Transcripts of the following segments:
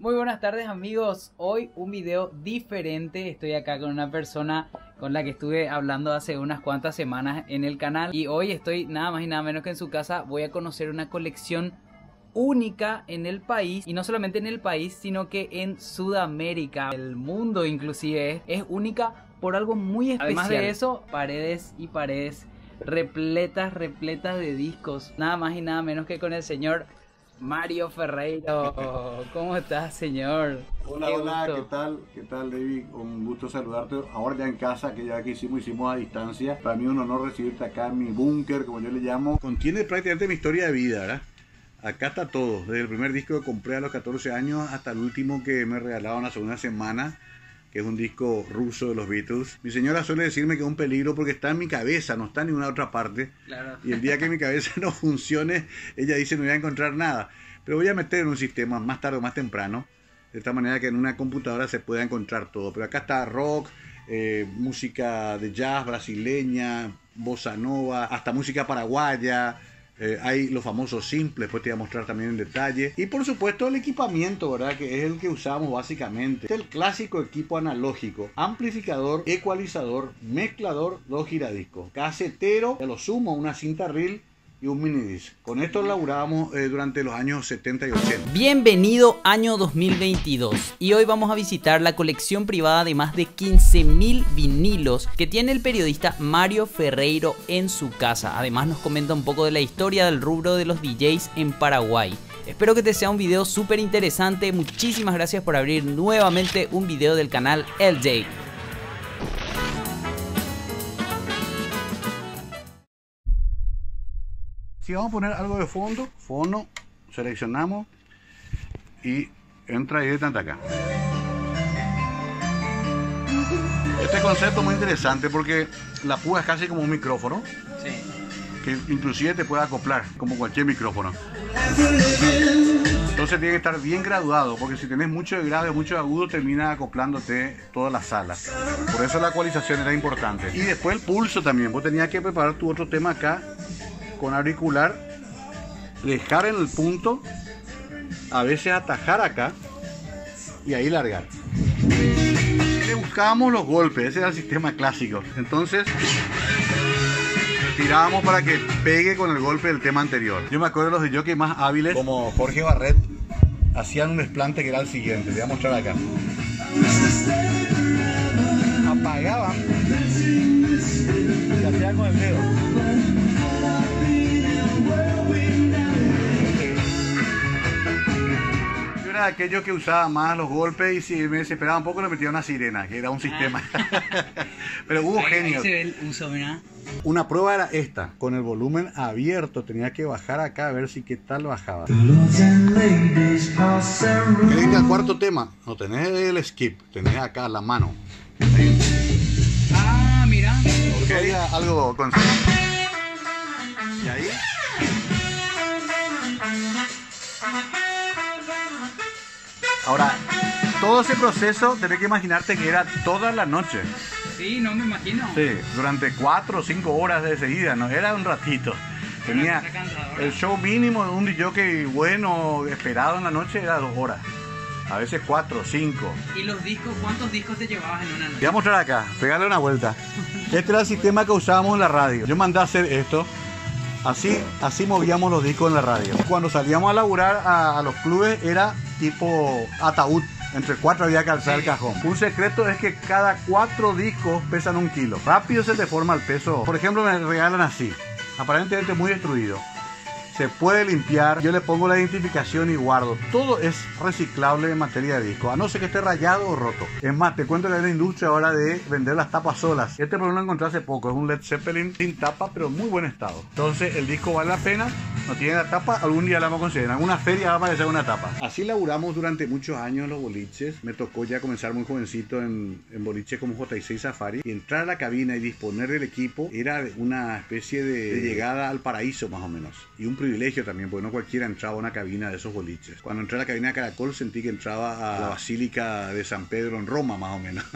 Muy buenas tardes amigos, hoy un video diferente. Estoy acá con una persona con la que estuve hablando hace unas cuantas semanas en el canal. Y hoy estoy nada más y nada menos que en su casa. Voy a conocer una colección única en el país. Y no solamente en el país, sino que en Sudamérica, el mundo inclusive. Es única por algo muy especial. Además de eso, paredes y paredes repletas de discos. Nada más y nada menos que con el señor Mario Ferreiro. ¿Cómo estás, señor? Hola, hola, ¿qué tal? ¿Qué tal, David? Un gusto saludarte. Ahora ya en casa, que ya que hicimos a distancia. Para mí es un honor recibirte acá en mi búnker, como yo le llamo. Contiene prácticamente mi historia de vida, ¿verdad? Acá está todo, desde el primer disco que compré a los 14 años hasta el último que me regalaron hace una semana, que es un disco ruso de los Beatles. Mi señora suele decirme que es un peligro porque está en mi cabeza, no está en ninguna otra parte. Claro. Y el día que mi cabeza no funcione, ella dice no voy a encontrar nada. Pero voy a meter en un sistema más tarde o más temprano, de esta manera que en una computadora se pueda encontrar todo. Pero acá está rock, música de jazz brasileña, bossa nova, hasta música paraguaya. Hay los famosos simples, después te voy a mostrar también en detalle. Y por supuesto el equipamiento, ¿verdad? Que es el que usamos básicamente. Es el clásico equipo analógico: amplificador, ecualizador, mezclador, 2 giradiscos, casetero, a lo sumo una cinta reel y un minidisc. Con esto laburábamos durante los años 70 y 80. Bienvenido año 2022 y hoy vamos a visitar la colección privada de más de 15.000 vinilos que tiene el periodista Mario Ferreiro en su casa. Además nos comenta un poco de la historia del rubro de los DJs en Paraguay. Espero que te sea un video súper interesante. Muchísimas gracias por abrir nuevamente un video del canal LJ. Si vamos a poner algo de fondo, seleccionamos y entra directamente acá. Este concepto es muy interesante porque la púa es casi como un micrófono. Sí. Que inclusive te puede acoplar como cualquier micrófono. Entonces tiene que estar bien graduado, porque si tenés mucho de grave, mucho de agudo, termina acoplándote toda la sala. Por eso la ecualización era importante. Y después el pulso también. Vos tenías que preparar tu otro tema acá con auricular, dejar en el punto, a veces atajar acá y ahí largar. Le buscábamos los golpes, ese era el sistema clásico. Entonces tirábamos para que pegue con el golpe del tema anterior. Yo me acuerdo de los jockeys más hábiles, como Jorge Barret, hacían un desplante que era el siguiente. Te voy a mostrar acá. Apagaban y hacían con el dedo. Yo era aquello que usaba más los golpes y si me desesperaba un poco le metía una sirena, que era un sistema. Pero hubo genios. Ahí se ve el uso, mira. Una prueba era esta, con el volumen abierto, tenía que bajar acá a ver si qué tal bajaba. ¿Querés ir al cuarto tema? No tenés el skip, tenés acá la mano. Ah, mira. Okay. Algo con... Y ahí. Ahora, todo ese proceso tenés que imaginarte que era toda la noche. Sí, no me imagino. Sí, durante 4 o 5 horas de seguida, no era un ratito. Tenía el show mínimo de un DJ bueno, esperado en la noche, era 2 horas. A veces 4 o 5. ¿Y los discos? ¿Cuántos discos te llevabas en una noche? Voy a mostrar acá, pegarle una vuelta. Este era el sistema que usábamos en la radio. Yo mandé a hacer esto. Así movíamos los discos en la radio. Cuando salíamos a laburar a los clubes era tipo ataúd. Entre 4 había que alzar el cajón. Un secreto es que cada 4 discos pesan 1 kilo. Rápido se te forma el peso. Por ejemplo, me regalan así, aparentemente muy destruido. Se puede limpiar, yo le pongo la identificación y guardo. Todo es reciclable en materia de disco, a no ser que esté rayado o roto. Es más, te cuento que hay una industria ahora de vender las tapas solas. Este problema lo encontré hace poco, es un Led Zeppelin sin tapa, pero en muy buen estado. Entonces el disco vale la pena, no tiene la tapa, algún día la vamos a conseguir. En alguna feria va a aparecer una tapa. Así laburamos durante muchos años los boliches. Me tocó ya comenzar muy jovencito en boliches como J6 Safari. Y entrar a la cabina y disponer del equipo era una especie de llegada al paraíso más o menos. Y un privilegio también, porque no cualquiera entraba a una cabina de esos boliches. Cuando entré a la cabina de Caracol sentí que entraba a la Basílica de San Pedro en Roma más o menos.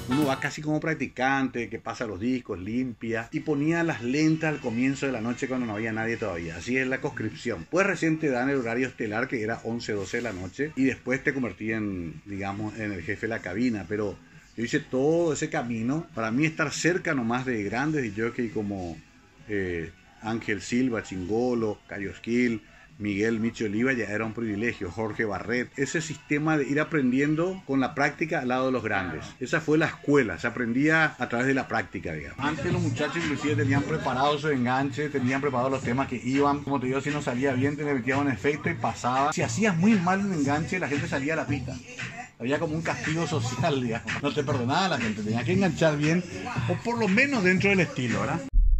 Uno va casi como practicante, que pasa los discos, limpia, y ponía las lentas al comienzo de la noche cuando no había nadie todavía. Así es la conscripción. Pues recién te dan el horario estelar, que era 11, 12 de la noche, y después te convertí en, digamos, en el jefe de la cabina. Pero yo hice todo ese camino. Para mí estar cerca nomás de grandes DJs como Ángel Silva, Chingolo, Cayo Esquil, Miguel Michi Oliva, ya era un privilegio. Jorge Barret, ese sistema de ir aprendiendo con la práctica al lado de los grandes. Esa fue la escuela, se aprendía a través de la práctica, digamos. Antes los muchachos inclusive tenían preparados su enganche, tenían preparados los temas que iban. Como te digo, si no salía bien, te le metían un efecto y pasaba. Si hacías muy mal un enganche, la gente salía a la pista. Había como un castigo social, digamos. No te perdonaba la gente, tenía que enganchar bien, o por lo menos dentro del estilo, ¿verdad?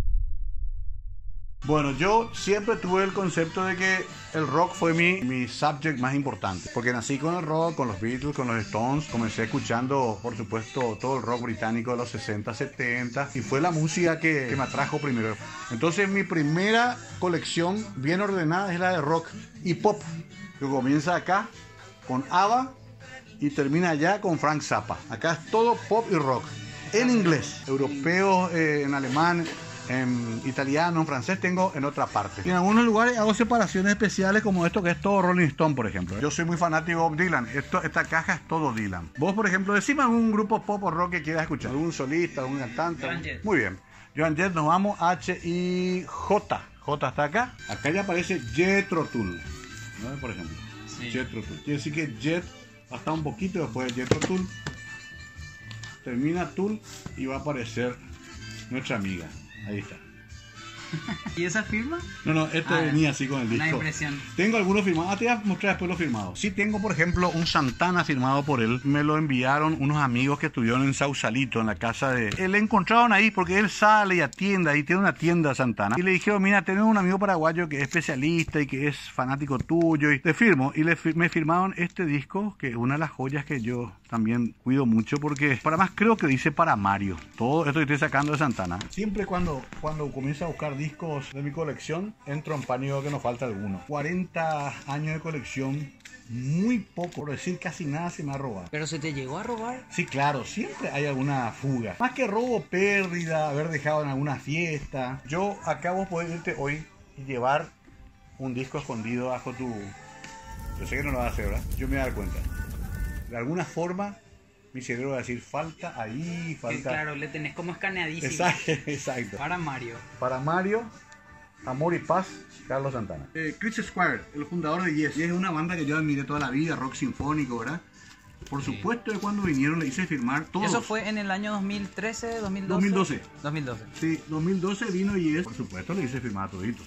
Bueno, yo siempre tuve el concepto de que el rock fue mi subject más importante. Porque nací con el rock, con los Beatles, con los Stones. Comencé escuchando, por supuesto, todo el rock británico de los 60, 70. Y fue la música que me atrajo primero. Entonces mi primera colección bien ordenada es la de rock y pop. Que comienza acá con ABBA y termina allá con Frank Zappa. Acá es todo pop y rock. En inglés, europeo, en alemán, en italiano, en francés, tengo en otra parte. Y en algunos lugares hago separaciones especiales como esto, que es todo Rolling Stone, por ejemplo. Yo soy muy fanático de Bob Dylan. Esta caja es todo Dylan. Vos, por ejemplo, decime algún grupo pop o rock que quieras escuchar. ¿Algún solista, algún cantante? Joan Jett. Muy bien. Joan Jett, nos vamos. H-I-J. J está acá. Acá ya aparece Jethro Tull, ¿no? Por ejemplo. Sí. Jethro Tull. Quiere decir que Jet va a estar un poquito después de Jethro Tull. Termina Tull y va a aparecer nuestra amiga. Ahí está. ¿Y esa firma? No, esto venía así con el disco. Una impresión. Tengo algunos firmados. Te voy a mostrar después los firmados. Sí tengo, por ejemplo, un Santana firmado por él. Me lo enviaron unos amigos que estuvieron en Sausalito, en la casa de él. Le encontraron ahí porque él sale y atiende. Ahí tiene una tienda Santana. Y le dijeron, mira, tenemos un amigo paraguayo que es especialista y que es fanático tuyo. Y te firmo. Y me firmaron este disco, que es una de las joyas que yo también cuido mucho, porque para más creo que dice para Mario. Todo esto que estoy sacando de Santana. Siempre cuando comienzo a buscar discos de mi colección, entro en pánico que nos falta alguno. 40 años de colección, muy poco, por decir casi nada se me ha robado. ¿Pero se te llegó a robar? Sí, claro, siempre hay alguna fuga. Más que robo, pérdida, haber dejado en alguna fiesta. Yo acabo de poder irte hoy y llevar un disco escondido bajo tu... Yo sé que no lo vas a hacer, ¿verdad? Yo me voy a dar cuenta. De alguna forma, mi cerebro va a decir, falta ahí, falta... Sí, claro, le tenés como escaneadísimo. Exacto. Para Mario. Para Mario, Amor y Paz, Carlos Santana. Chris Squire, el fundador de Yes. Yes es una banda que yo admiré toda la vida, rock sinfónico, ¿verdad? Por supuesto que cuando vinieron le hice firmar todo. ¿Eso fue en el año 2013, 2012? 2012. 2012. Sí, 2012 vino Yes. Por supuesto le hice firmar todito.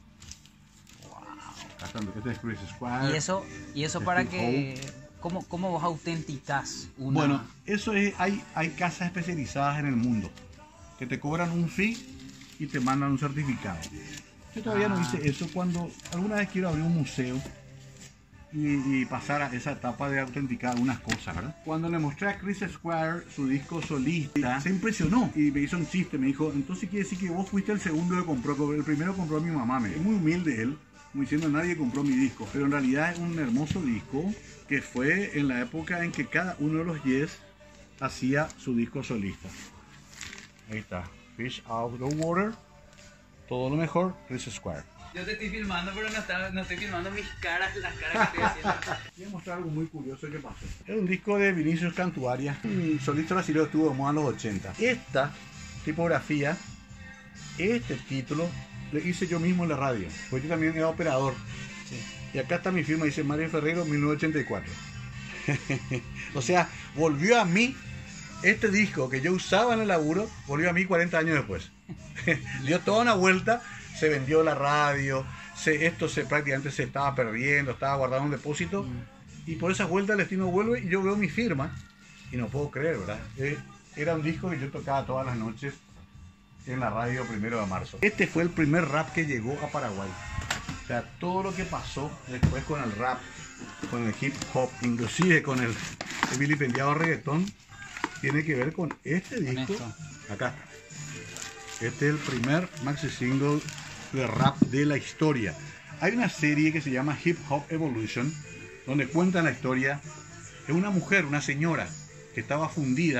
Wow. Este es Chris Squire. ¿Y eso para que... ¿Cómo vos autenticás una...? Bueno, eso es... Hay casas especializadas en el mundo que te cobran un fee y te mandan un certificado. Yo todavía no hice eso. Cuando alguna vez quiero abrir un museo y pasar a esa etapa de autenticar algunas cosas, ¿verdad? Cuando le mostré a Chris Squire su disco solista, se impresionó y me hizo un chiste. Me dijo, entonces quiere decir que vos fuiste el segundo que compró, porque el primero compró a mi mamá. Es muy humilde él, como diciendo, nadie compró mi disco, pero en realidad es un hermoso disco que fue en la época en que cada uno de los Yes hacía su disco solista. Ahí está, Fish Out of the Water, todo lo mejor, Chris Squire. Yo te estoy filmando, pero no estoy filmando las caras que estoy haciendo. Voy a mostrar algo muy curioso que pasó. Es un disco de Vinicius Cantuaria, un solista brasileño, estuvo de moda en los 80. Esta tipografía, este título, le hice yo mismo en la radio, porque yo también era operador. Sí. Y acá está mi firma, dice Mario Ferrero 1984. O sea, volvió a mí este disco que yo usaba en el laburo, volvió a mí 40 años después. Dio toda una vuelta, se vendió la radio, esto prácticamente se estaba perdiendo, estaba guardado en un depósito. Y por esa vuelta el destino vuelve y yo veo mi firma y no puedo creer, ¿verdad? Era un disco que yo tocaba todas las noches en la radio 1 de marzo. Este fue el primer rap que llegó a Paraguay. O sea, todo lo que pasó después con el rap, con el hip hop, inclusive con el vilipendiado reggaetón, tiene que ver con este disco. Acá está. Este es el primer maxi single de rap de la historia. Hay una serie que se llama Hip Hop Evolution, donde cuentan la historia de una mujer, una señora, que estaba fundida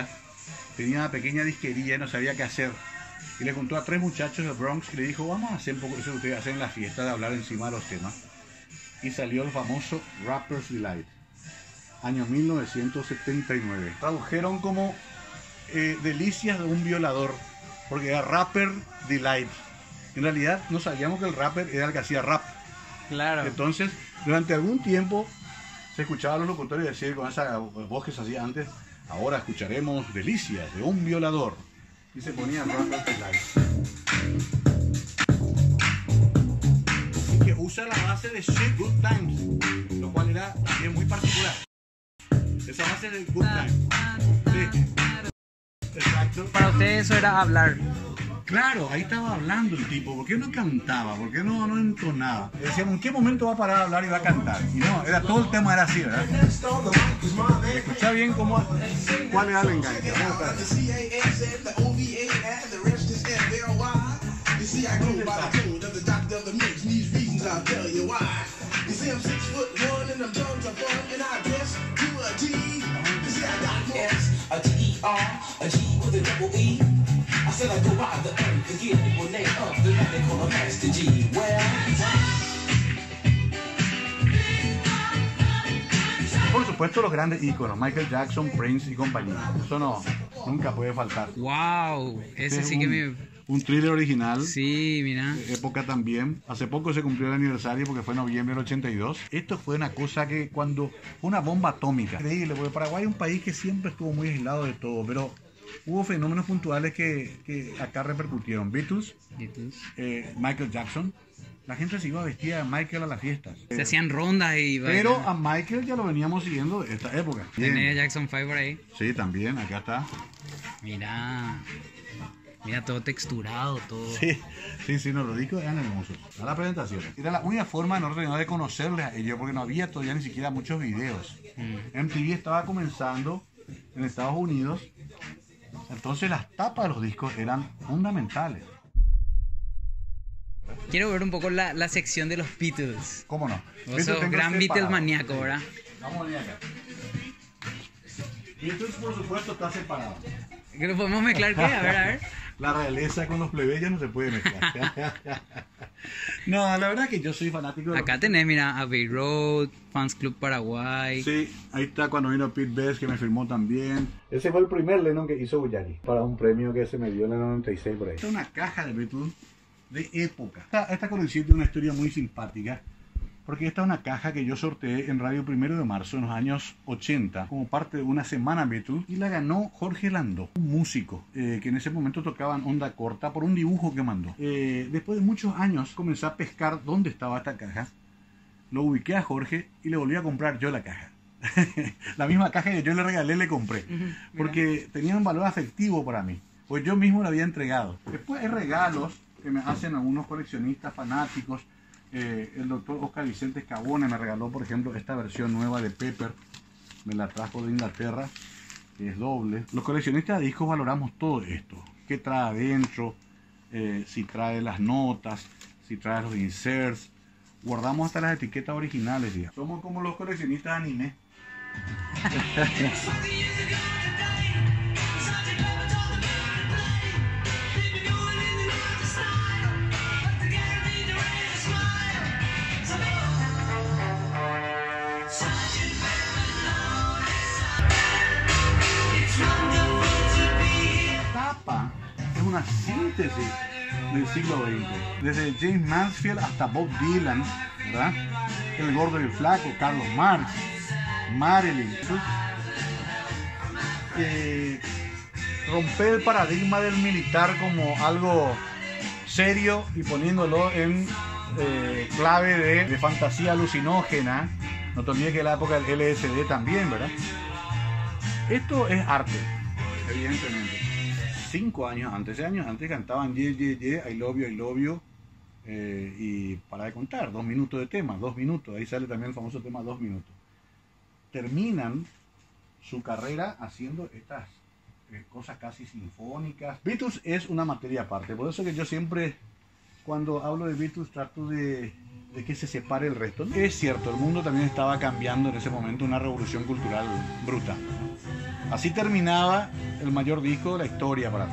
tenía una pequeña disquería y no sabía qué hacer. Y le contó a 3 muchachos del Bronx y le dijo, vamos a hacer un poco eso que ustedes hacen en la fiesta, de hablar encima de los temas. Y salió el famoso Rapper's Delight, año 1979. Tradujeron como delicias de un violador, porque era Rapper Delight. En realidad no sabíamos que el rapper era el que hacía rap. Claro. Entonces, durante algún tiempo se escuchaba a los locutores decir con esa voz que se hacía antes, ahora escucharemos delicias de un violador. Y se ponía Rapper Delight. Y que usa la base de Shit Good Times, lo cual era también muy particular. Esa base de Good Times. Sí. Exacto. Para ustedes eso era hablar. Claro, ahí estaba hablando el tipo. ¿Por qué no cantaba? ¿Por qué no entonaba? Decíamos, ¿en qué momento va a parar de hablar y va a cantar? Y no, era todo el tema era así, ¿verdad? Escucha bien cuál era el enganche. Por supuesto los grandes íconos, Michael Jackson, Prince y compañía. Eso nunca puede faltar. Wow, ese sí que me... Un Thriller original. Sí, mira. Época también. Hace poco se cumplió el aniversario porque fue en noviembre del 82. Esto fue una cosa que cuando... Una bomba atómica. Increíble, porque Paraguay es un país que siempre estuvo muy aislado de todo, pero hubo fenómenos puntuales que acá repercutieron. Beatles. Michael Jackson. La gente se iba vestida de Michael a las fiestas. Se hacían rondas y... Pero a Michael ya lo veníamos siguiendo de esta época. Tenía Jackson 5 por ahí. Sí, también, acá está. Mira todo texturado, todo. Sí, no, los discos eran hermosos. A la presentación. Era la única forma de conocerles a ellos, porque no había todavía ni siquiera muchos videos. MTV estaba comenzando en Estados Unidos, entonces las tapas de los discos eran fundamentales. Quiero ver un poco la sección de los Beatles. ¿Cómo no? Vos sos gran Beatles maníaco, ¿verdad? Vamos a venir acá. Beatles, por supuesto, está separado. ¿Que lo podemos mezclar qué? A ver. La realeza con los plebeyos no se puede mezclar. No, la verdad que yo soy fanático de... Acá tenés, mira, Abbey Road, Fans Club Paraguay. Sí, ahí está cuando vino Pete Best, que me firmó también. Ese fue el primer Lennon que hizo Yagi, para un premio que se me dio en el 96 por ahí. Esta es una caja de Beatles de época. Esta colección tiene una historia muy simpática, porque esta es una caja que yo sorteé en Radio 1 de Marzo en los años 80 como parte de una semana Beatles, y la ganó Jorge Landó, un músico que en ese momento tocaba en onda corta por un dibujo que mandó. Después de muchos años comencé a pescar dónde estaba esta caja, lo ubiqué a Jorge y le volví a comprar yo la caja. La misma caja que yo le regalé le compré, porque tenía un valor afectivo para mí, pues yo mismo la había entregado. Después hay regalos que me hacen algunos coleccionistas fanáticos. El doctor Oscar Vicente Escabone me regaló, por ejemplo, esta versión nueva de Pepper. Me la trajo de Inglaterra, que es doble. Los coleccionistas de discos valoramos todo esto. ¿Qué trae adentro? Si trae las notas, si trae los inserts. Guardamos hasta las etiquetas originales, digamos. Somos como los coleccionistas de anime. Tapa es una síntesis del siglo XX, desde James Mansfield hasta Bob Dylan, ¿verdad? El Gordo y el Flaco, Carlos Marx, Marilyn. Romper el paradigma del militar como algo serio y poniéndolo en clave de fantasía alucinógena. No te olvides que es la época del LSD también, ¿verdad? Esto es arte, evidentemente. 6 años antes cantaban I love you, y para de contar, 2 minutos de tema, 2 minutos, ahí sale también el famoso tema 2 minutos. Terminan su carrera haciendo estas cosas casi sinfónicas. Beatles es una materia aparte, por eso que yo siempre, cuando hablo de Beatles, trato de que se separe el resto. Es cierto, el mundo también estaba cambiando en ese momento, una revolución cultural brutal. Así terminaba el mayor disco de la historia para mí.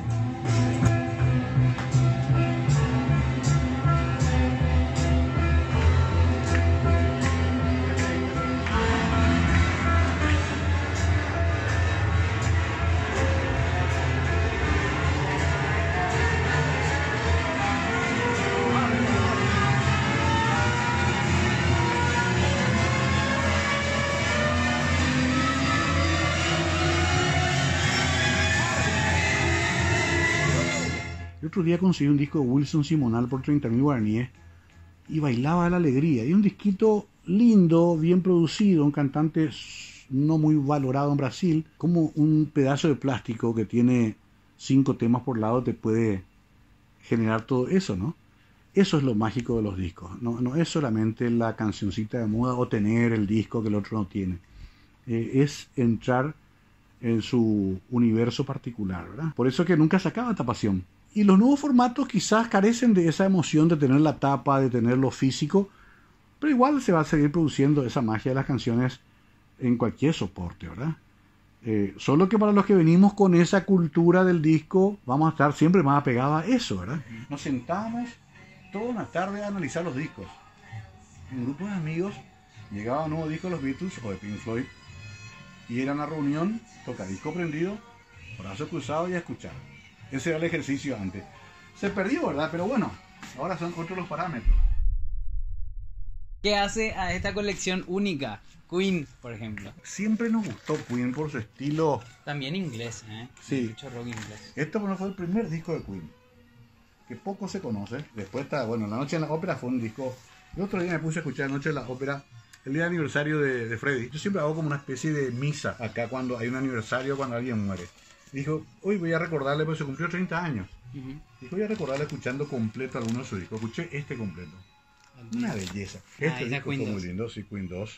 El otro día conseguí un disco de Wilson Simonal por 30.000 guaraníes y bailaba de la alegría. Y un disquito lindo, bien producido, un cantante no muy valorado en Brasil, como un pedazo de plástico que tiene 5 temas por lado te puede generar todo eso, ¿no? Eso es lo mágico de los discos. No es solamente la cancioncita de moda o tener el disco que el otro no tiene. Es entrar en su universo particular, ¿verdad? Por eso que nunca se acaba esta pasión. Y los nuevos formatos quizás carecen de esa emoción de tener la tapa, de tener lo físico, pero igual se va a seguir produciendo esa magia de las canciones en cualquier soporte, ¿verdad? Solo que para los que venimos con esa cultura del disco, vamos a estar siempre más apegados a eso, ¿verdad? Nos sentamos toda una tarde a analizar los discos. Un grupo de amigos llegaba un nuevo disco de los Beatles o de Pink Floyd y era una reunión, tocadisco prendido, brazos cruzados y a escuchar. Ese era el ejercicio antes. Se perdió, ¿verdad? Pero bueno, ahora son otros los parámetros. ¿Qué hace a esta colección única? Queen, por ejemplo. Siempre nos gustó Queen por su estilo. También inglés, ¿eh? Sí. Mucho rock inglés. Este bueno, fue el primer disco de Queen, que poco se conoce. Después está, bueno, La Noche en la Ópera fue un disco. El otro día me puse a escuchar La Noche en la Ópera, el día de aniversario de Freddie. Yo siempre hago como una especie de misa acá cuando hay un aniversario, cuando alguien muere. Dijo, hoy voy a recordarle, porque se cumplió 30 años. Dijo, voy a recordarle escuchando completo alguno de sus discos. Escuché este completo. Una belleza. Este disco fue muy lindo, sí, Queen 2.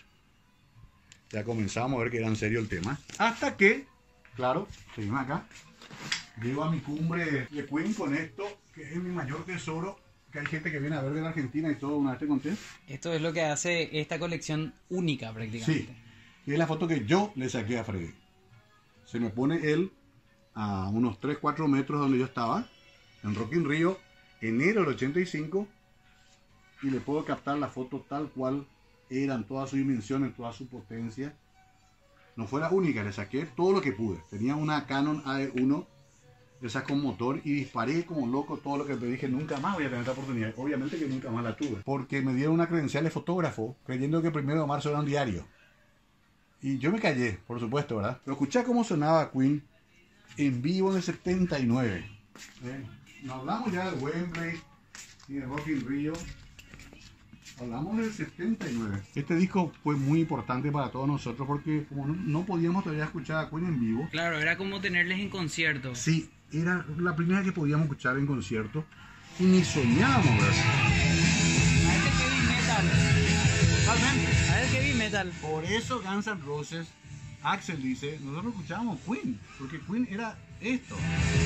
Ya comenzamos a ver que era en serio el tema. Hasta que, claro, seguimos acá. Llego a mi cumbre de Queen con esto, que es mi mayor tesoro. Que hay gente que viene a ver de la Argentina y todo, una vez te conté. Esto es lo que hace esta colección única prácticamente. Sí, y es la foto que yo le saqué a Freddy. Se me pone él a unos 3-4 metros donde yo estaba, en Rock in Rio, enero del 85, y le puedo captar la foto tal cual era en toda su dimensión, en toda su potencia. No fue la única, le saqué todo lo que pude. Tenía una Canon AE1, esa con motor, y disparé como loco todo lo que te dije, nunca más voy a tener esta oportunidad. Obviamente que nunca más la tuve, porque me dieron una credencial de fotógrafo, creyendo que el 1 de marzo era un diario. Y yo me callé, por supuesto, ¿verdad? Pero escuché cómo sonaba Queen en vivo en el 79. No hablamos ya del Wembley ni de Rock in Rio. Hablamos del 79. Este disco fue muy importante para todos nosotros porque como no podíamos todavía escuchar a Queen en vivo. Claro, era como tenerles en concierto. Sí, era la primera que podíamos escuchar en concierto y ni soñábamos ver. A este heavy metal. Totalmente. A este heavy metal. Por eso Guns N' Roses, Axel dice, nosotros escuchábamos Queen, porque Queen era esto.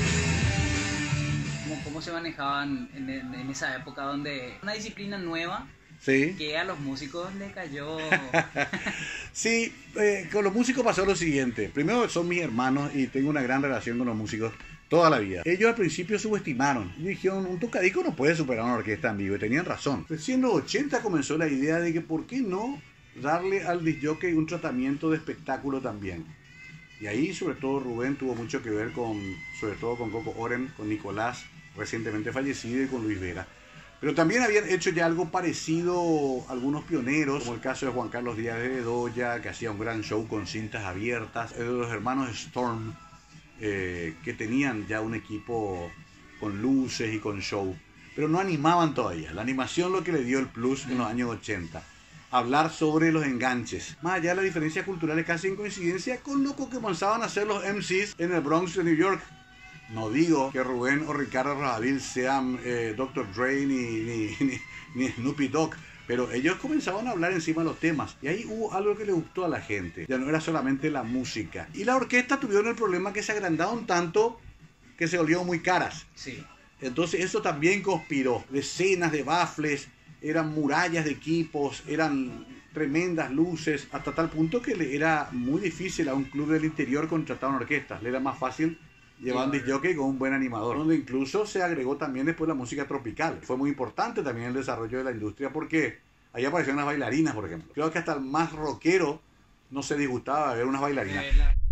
¿Cómo se manejaban en esa época donde una disciplina nueva Sí. que a los músicos le cayó? Sí, con los músicos pasó lo siguiente. Primero son mis hermanos y tengo una gran relación con los músicos toda la vida. Ellos al principio subestimaron y dijeron, un tocadisco no puede superar una orquesta en vivo, y tenían razón. Recién en los 80 comenzó la idea de que por qué no darle al disc jockey un tratamiento de espectáculo también. Y ahí sobre todo Rubén tuvo mucho que ver sobre todo con Coco Oren, con Nicolás, recientemente fallecido, y con Luis Vera. Pero también habían hecho ya algo parecido algunos pioneros, como el caso de Juan Carlos Díaz de Bedoya, que hacía un gran show con cintas abiertas, de los hermanos Storm, que tenían ya un equipo con luces y con show, pero no animaban todavía. La animación lo que le dio el plus en los años 80. Hablar sobre los enganches. Más allá de las diferencias culturales casi en coincidencia con lo que comenzaban a hacer los MCs en el Bronx de New York. No digo que Rubén o Ricardo Rosaville sean Dr. Dre ni Snoopy Dogg, pero ellos comenzaban a hablar encima de los temas. Y ahí hubo algo que le gustó a la gente. Ya no era solamente la música. Y la orquesta tuvieron el problema que se agrandaron tanto que se volvieron muy caras. Sí. Entonces eso también conspiró. Decenas de baffles, eran murallas de equipos, eran tremendas luces, hasta tal punto que le era muy difícil a un club del interior contratar una orquesta. Le era más fácil Llevaban disc jockey con un buen animador, donde incluso se agregó también después la música tropical. Fue muy importante también el desarrollo de la industria porque ahí aparecieron las bailarinas, por ejemplo. Creo que hasta el más rockero no se disgustaba de ver unas bailarinas.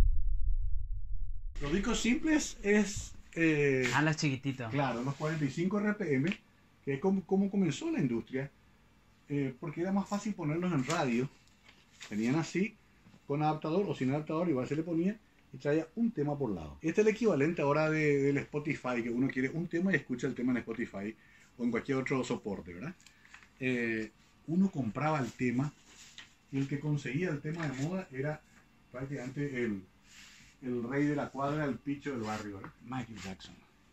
Los discos simples es... los chiquititos. Claro, los 45 RPM, que es como comenzó la industria, porque era más fácil ponerlos en radio. Tenían así, con adaptador o sin adaptador, igual se le ponía y traía un tema por lado. Este es el equivalente ahora del Spotify, que uno quiere un tema y escucha el tema en Spotify o en cualquier otro soporte, ¿verdad? Uno compraba el tema y el que conseguía el tema de moda era prácticamente el rey de la cuadra, el picho del barrio, ¿verdad? Michael Jackson.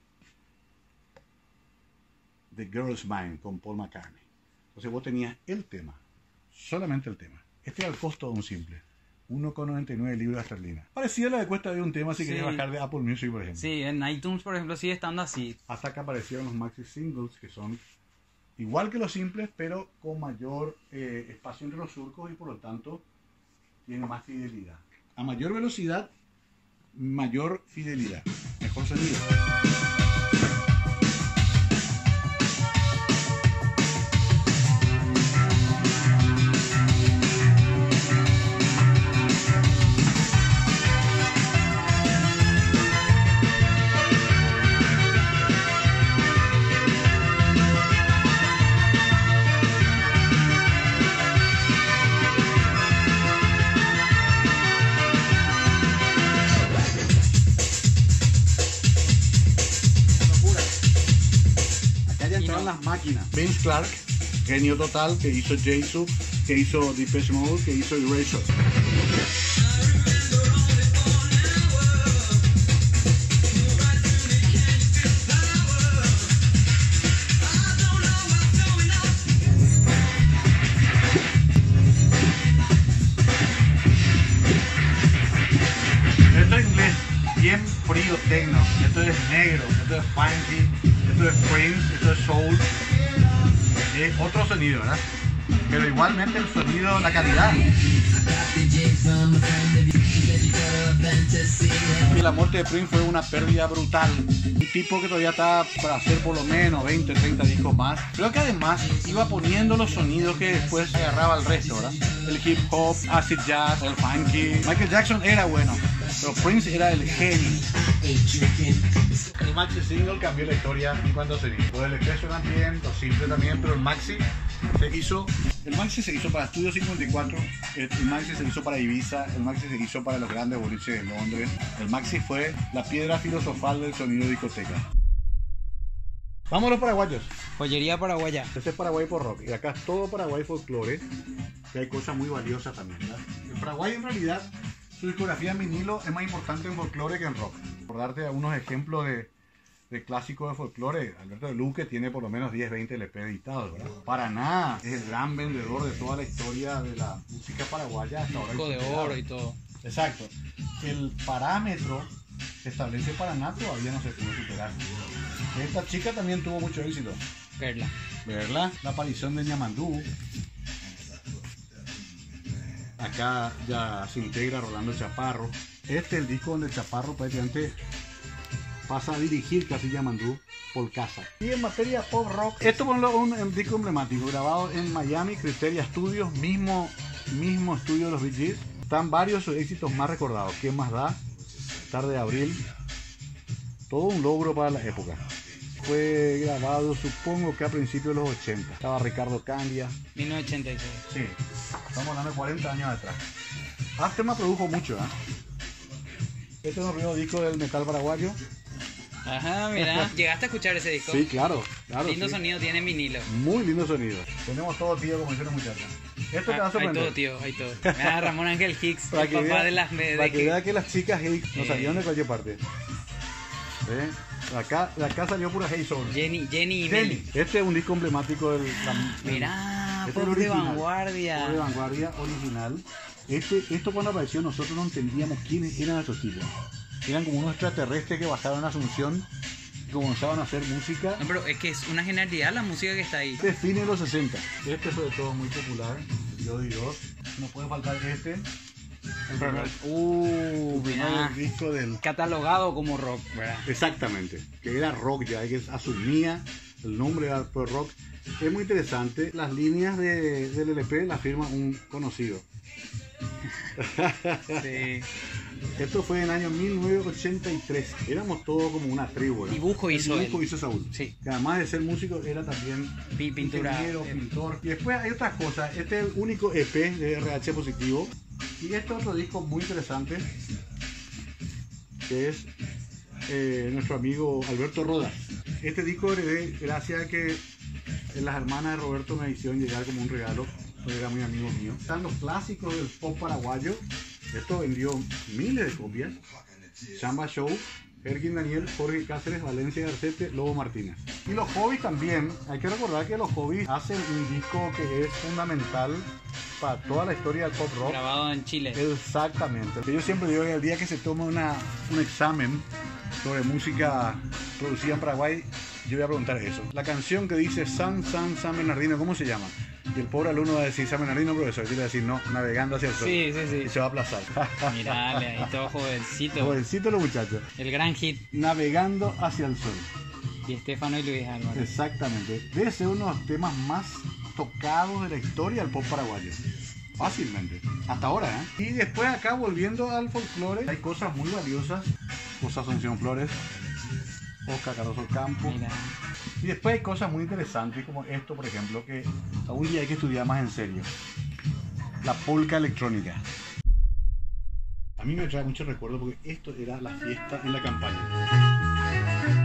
The Girl's Mind con Paul McCartney. Entonces vos tenías el tema, solamente el tema. Este era el costo de un simple. 1,99 libras esterlinas. Parecía la de cuesta de un tema si querías bajar de Apple Music, por ejemplo. Sí, en iTunes, por ejemplo, sigue estando así. Hasta que aparecieron los maxi singles, que son igual que los simples, pero con mayor espacio entre los surcos y por lo tanto tiene más fidelidad. A mayor velocidad, mayor fidelidad, mejor sonido. Las máquinas. Vince Clarke, genio total, que hizo Jesus, que hizo Depeche Mode, que hizo Erasure. Esto es inglés, bien frío techno, esto es negro, esto es funky. Esto es Prince, esto es Soul, es otro sonido, ¿verdad? Pero igualmente el sonido, la calidad. La muerte de Prince fue una pérdida brutal. Un tipo que todavía estaba para hacer por lo menos 20, 30 discos más. Creo que además iba poniendo los sonidos que después agarraba el resto, ¿verdad? El hip hop, acid jazz, el funky. Michael Jackson era bueno, pero Prince era el genio. El maxi single cambió la historia en cuanto se hizo. El expreso también, lo simple también, pero el maxi se hizo para Studio 54, el maxi se hizo para Ibiza, el maxi se hizo para los grandes boliches de Londres. El maxi fue la piedra filosofal del sonido discoteca. Vamos a los paraguayos. Joyería paraguaya. Este es Paraguay por rock y acá es todo Paraguay folclore, que hay cosas muy valiosas también, ¿verdad? En Paraguay en realidad su discografía en vinilo es más importante en folclore que en rock. Por darte algunos ejemplos de clásicos de folclore, Alberto de Luque tiene por lo menos 10, 20 LP editados, ¿verdad? Paraná es el gran vendedor de toda la historia de la música paraguaya hasta ahora. Disco de oro y todo. Exacto. El parámetro que establece Paraná todavía no se pudo superar. Esta chica también tuvo mucho éxito. Verla. La aparición de Ñamandú. Acá ya se integra Rolando Chaparro. Este es el disco donde Chaparro prácticamente pasa a dirigir casi Ñamandú por casa. Y en materia pop rock, esto es un disco emblemático grabado en Miami, Criteria Studios, mismo estudio de los Bee Gees. Están varios sus éxitos más recordados. ¿Quién más da? Tarde de abril. Todo un logro para la época. Fue grabado, supongo que a principios de los 80. Estaba Ricardo Candia. 1986. Sí, estamos hablando de 40 años atrás. Aftermath produjo mucho, ¿eh? Este es un ruido disco del metal paraguayo. Ajá, mira. ¿Llegaste a escuchar ese disco? Sí, claro. Lindo sonido tiene en vinilo. Muy lindo sonido. Tenemos todo, tío, como dicen los muchachos. Esto te va a sorprender. Hay todo, tío, hay todo. Mira, Ramón Ángel Hicks, el papá de las medias. Para que vea que las chicas Hicks no salieron de cualquier parte. De acá salió pura Hey Soul. Jenny y Meli. Este es un disco emblemático del... Mirá, este pop de vanguardia. Pop de vanguardia original. Esto cuando apareció nosotros no entendíamos quiénes eran estos tipos. Eran como unos extraterrestres que bajaron a Asunción y comenzaban a hacer música. No, pero es que es una genialidad la música que está ahí. Define los 60. Este sobre todo muy popular, Yo Di Dos. No puede faltar este. Mirá. El disco del... Catalogado como rock, ¿verdad? Exactamente, que era rock ya, que asumía el nombre de pro rock. Es muy interesante. Las líneas del LP las firma un conocido. Sí. Esto fue en el año 1983. Éramos todos como una tribu. Dibujo hizo Saúl. Sí. Que además de ser músico era también Pintura. ingeniero, pintor. Y después hay otras cosas. Este es el único EP de RH Positivo. Y este otro disco muy interesante, que es nuestro amigo Alberto Rodas. Este disco heredé gracias a que las hermanas de Roberto me hicieron llegar como un regalo, porque era muy amigo mío. Están los clásicos del pop paraguayo. Esto vendió miles de copias. Chamba Show, Erkin Daniel, Jorge Cáceres, Valencia Garcete, Lobo Martínez. Y los hobbies también. Hay que recordar que los hobbies hacen un disco que es fundamental para toda la historia del pop rock. Grabado en Chile. Exactamente. Yo siempre digo que el día que se toma un examen sobre música producida en Paraguay, yo voy a preguntar eso. La canción que dice San Bernardino, ¿cómo se llama? Y el pobre alumno va a decir San Bernardino, profesor. Y va a decir no, navegando hacia el sol. Sí. Y se va a aplazar. Mirale, ahí todo jovencito. Jovencito los muchachos. El gran hit. Navegando hacia el sol. Y Estefano y Luis Álvarez. Exactamente. Debe ser uno de los temas más tocados de la historia del pop paraguayo. Fácilmente. Hasta ahora, ¿eh? Y después acá, volviendo al folclore, hay cosas muy valiosas. José Asunción Flores, Oscar Cardoso Campo. Mira. Y después hay cosas muy interesantes, como esto, por ejemplo, que aún ya hay que estudiar más en serio. La polka electrónica. A mí me trae mucho recuerdo porque esto era la fiesta en la campaña.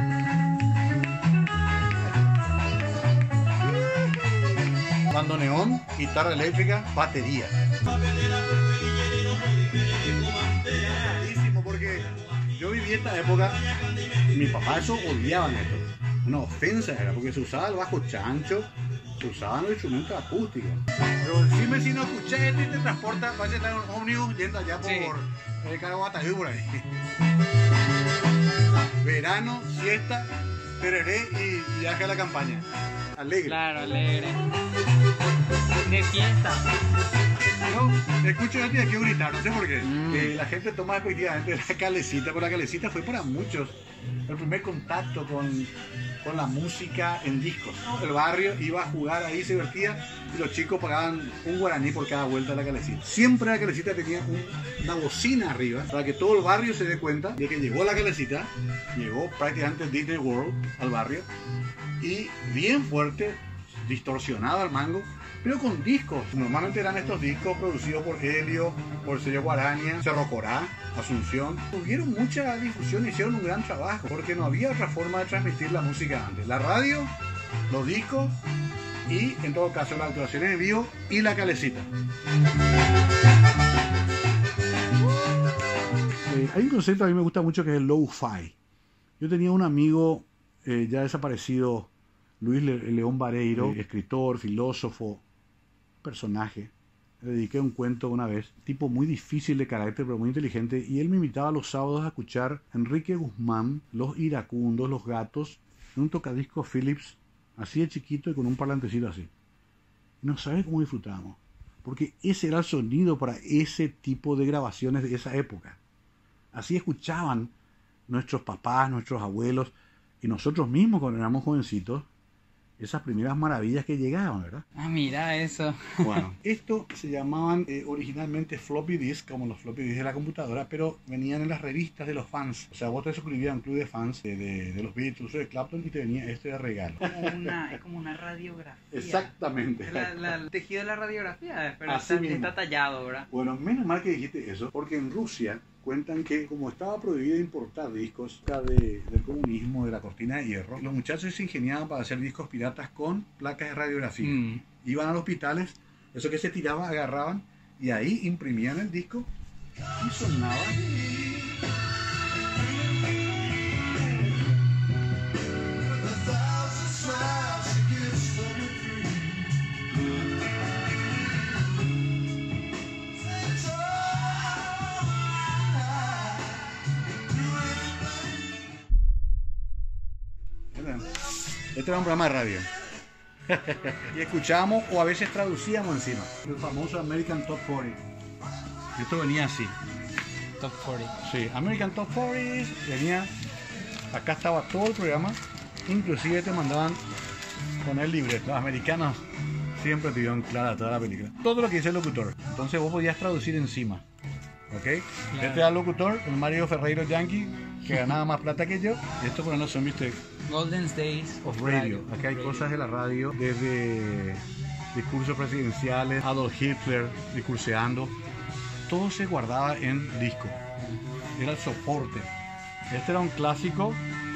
Bandoneón, guitarra eléctrica, batería. Porque yo viví esta época, mi papá eso odiaban esto. Una ofensa era, porque se usaba el bajo chancho, se usaban los instrumentos acústicos. Pero decime si no escuchás esto y te transporta, vas a estar en un ómnibus yendo allá por el Caraguatayú por ahí. Verano, siesta, tereré y viaje a la campaña. Alegre. Claro, alegre. De fiesta. Yo escucho a ti aquí gritar, no sé por qué. La gente toma definitivamente la calecita, pero la calecita fue para muchos el primer contacto con la música en discos, ¿no? El barrio iba a jugar ahí, se divertía, y los chicos pagaban un guaraní por cada vuelta de la calecita. Siempre la calecita tenía una bocina arriba para que todo el barrio se dé cuenta de que llegó la calecita, llegó prácticamente Disney World al barrio, y bien fuerte, distorsionado al mango, pero con discos. Normalmente eran estos discos producidos por Helio, por Sello Guaraña, Cerro Corá, Asunción. Tuvieron mucha difusión, hicieron un gran trabajo, porque no había otra forma de transmitir la música antes. La radio, los discos y, en todo caso, las actuaciones en vivo y la calecita. Hay un concepto que a mí me gusta mucho que es el lo-fi. Yo tenía un amigo ya desaparecido, Luis León Vareiro, escritor, filósofo, personaje. Le dediqué un cuento una vez, tipo muy difícil de carácter pero muy inteligente, y él me invitaba los sábados a escuchar a Enrique Guzmán, Los Iracundos, Los Gatos, en un tocadiscos Philips, así de chiquito y con un parlantecito así. Y no sabes cómo disfrutábamos, porque ese era el sonido para ese tipo de grabaciones de esa época. Así escuchaban nuestros papás, nuestros abuelos y nosotros mismos cuando éramos jovencitos, esas primeras maravillas que llegaban, ¿verdad? Ah, mira eso. Bueno, esto se llamaban originalmente floppy disk, como los floppy disk de la computadora, pero venían en las revistas de los fans. O sea, vos te suscribías a un club de fans de los Beatles o de Clapton y te venía este de regalo. Es como una radiografía. Exactamente. El tejido de la radiografía, pero Así está tallado, ¿verdad? Bueno, menos mal que dijiste eso, porque en Rusia cuentan que como estaba prohibido importar discos del comunismo, de la cortina de hierro, los muchachos se ingeniaban para hacer discos piratas con placas de radiografía. Iban a los hospitales, eso que se tiraba, agarraban y ahí imprimían el disco y sonaba. Este era un programa de radio. Y escuchábamos o a veces traducíamos encima. El famoso American Top 40. Esto venía así. Top 40. Sí, American Top 40. Venía, acá estaba todo el programa. Inclusive te mandaban con el libreto. Los americanos siempre te dieron clara toda la película. Todo lo que dice el locutor. Entonces vos podías traducir encima. ¿Ok? Claro. Este era el locutor, el Mario Ferreiro Yankee, que ganaba más plata que yo. Y estos por ejemplo son, viste, Golden Days of Radio. Acá hay cosas de la radio, desde discursos presidenciales, Adolf Hitler discurseando. Todo se guardaba en disco. Era el soporte. Este era un clásico.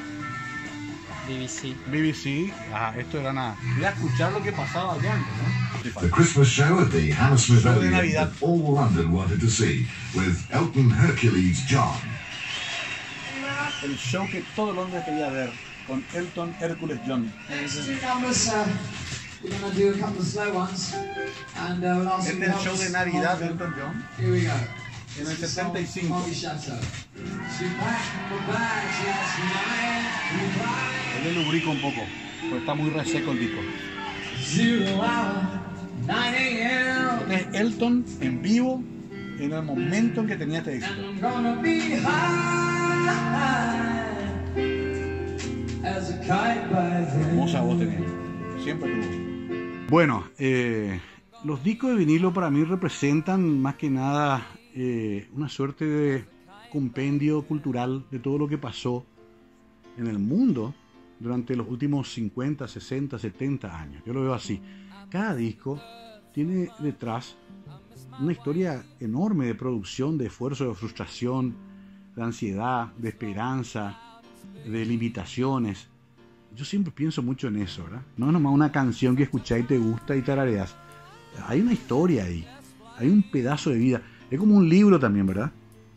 BBC. Esto era nada. Era escuchar lo que pasaba allá antes, ¿no? The Christmas show at the Hammersmith Odeon that all London wanted to see, with Elton Hercules John. El show que todo Londres quería ver, con Elton Hercules John. Este es el show de Navidad de Elton John. Here we go. En el 75. Él le lubrica un poco, porque está muy reseco el disco. Este es Elton en vivo en el momento en que tenía este éxito. Hermosa voz tenía, siempre tuvo. Bueno, los discos de vinilo para mí representan más que nada una suerte de compendio cultural de todo lo que pasó en el mundo durante los últimos 50, 60, 70 años. Yo lo veo así. Cada disco tiene detrás una historia enorme de producción, de esfuerzo, de frustración, de ansiedad, de esperanza, de limitaciones. Yo siempre pienso mucho en eso, ¿verdad? No es nomás una canción que escuchás y te gusta y tarareas. Hay una historia ahí, hay un pedazo de vida. Es como un libro también, ¿verdad?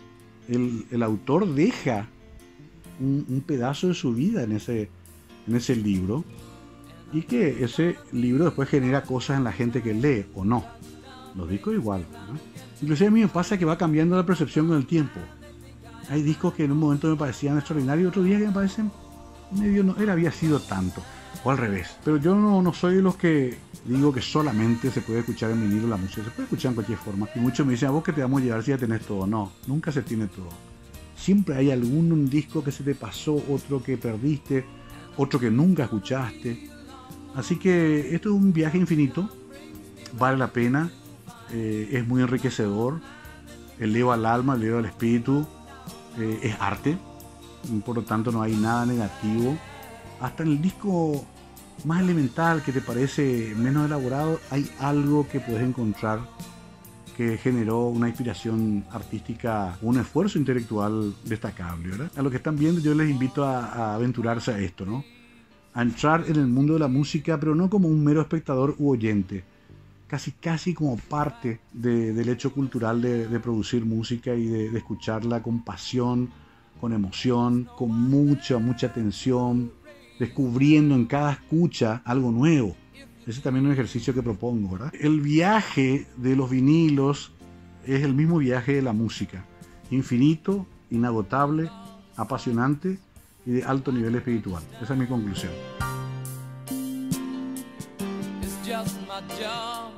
El autor deja un pedazo de su vida en ese libro, y que ese libro después genera cosas en la gente que lee o no. Los discos igual, ¿no? Inclusive a mí me pasa que va cambiando la percepción con el tiempo. Hay discos que en un momento me parecían extraordinarios y otros días que me parecen medio no había sido tanto, o al revés. Pero yo no soy de los que digo que solamente se puede escuchar en vinilo la música. Se puede escuchar en cualquier forma, y muchos me dicen: ¿a vos qué te vamos a llevar si ya tenés todo? No, nunca se tiene todo. Siempre hay un disco que se te pasó, otro que perdiste, otro que nunca escuchaste. Así que esto es un viaje infinito, vale la pena, es muy enriquecedor, eleva al alma, eleva al espíritu, es arte, por lo tanto no hay nada negativo. Hasta en el disco más elemental, que te parece menos elaborado, hay algo que puedes encontrar que generó una inspiración artística, un esfuerzo intelectual destacable, ¿verdad? A los que están viendo yo les invito a aventurarse a esto, ¿no? A entrar en el mundo de la música, pero no como un mero espectador u oyente, casi como parte del hecho cultural de producir música y de escucharla con pasión, con emoción, con mucha atención, descubriendo en cada escucha algo nuevo. Ese también es un ejercicio que propongo, ¿verdad? El viaje de los vinilos es el mismo viaje de la música, infinito, inagotable, apasionante y de alto nivel espiritual. Esa es mi conclusión. It's just my job.